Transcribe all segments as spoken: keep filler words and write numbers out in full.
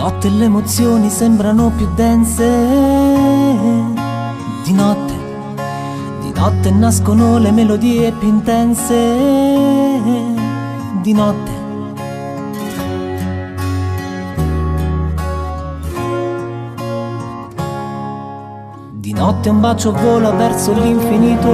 notte le emozioni sembrano più dense. Di notte, di notte nascono le melodie più intense. Di notte. Di notte un bacio vola verso l'infinito.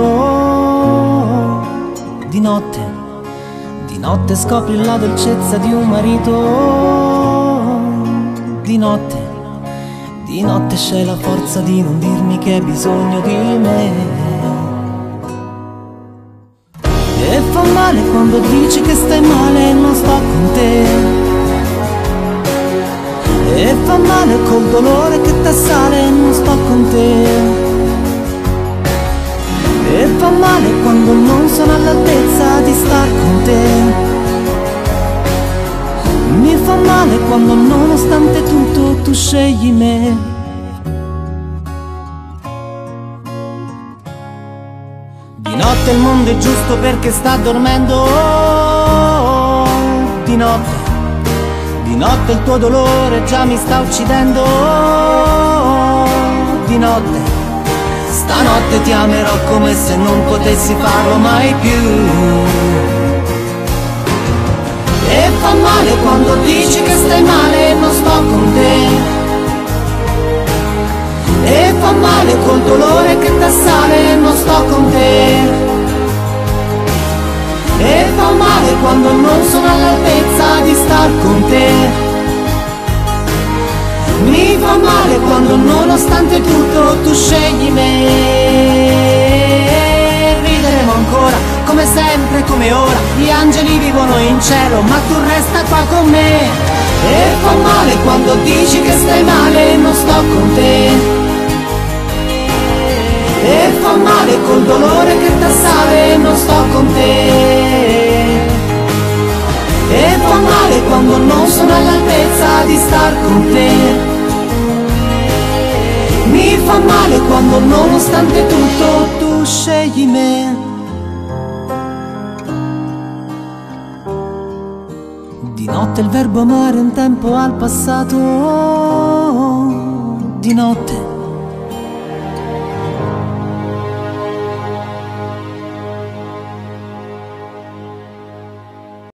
Di notte, di notte scopri la dolcezza di un marito. Di notte, di notte c'è la forza di non dirmi che hai bisogno di me. E fa male quando dici che stai male e non sto con te. E fa male col dolore che t'assale e non sto con te. E fa male quando non sono all'altezza di star con te. Mi fa male quando nonostante tutto tu scegli me. Di notte il mondo è giusto perché sta dormendo. Di notte, di notte il tuo dolore già mi sta uccidendo. Di notte, stanotte ti amerò come se non potessi farlo mai più. E fa male quando dici che stai male e non sto con te. E fa male col dolore che t'assale e non sto con te. E fa male quando non sono all'altezza di star con te. Mi fa male quando nonostante tutto tu scegli me. Rideremo ancora come sempre, come ora. Gli angeli vivono in cielo ma tu resta qua con me. E fa male quando dici che stai male e non sto con te. E fa male col dolore che t'assale e non sto con te. E fa male quando non sono all'altezza di star con te. Mi fa male quando nonostante tutto tu scegli me. Di notte il verbo amare un tempo al passato. Di notte,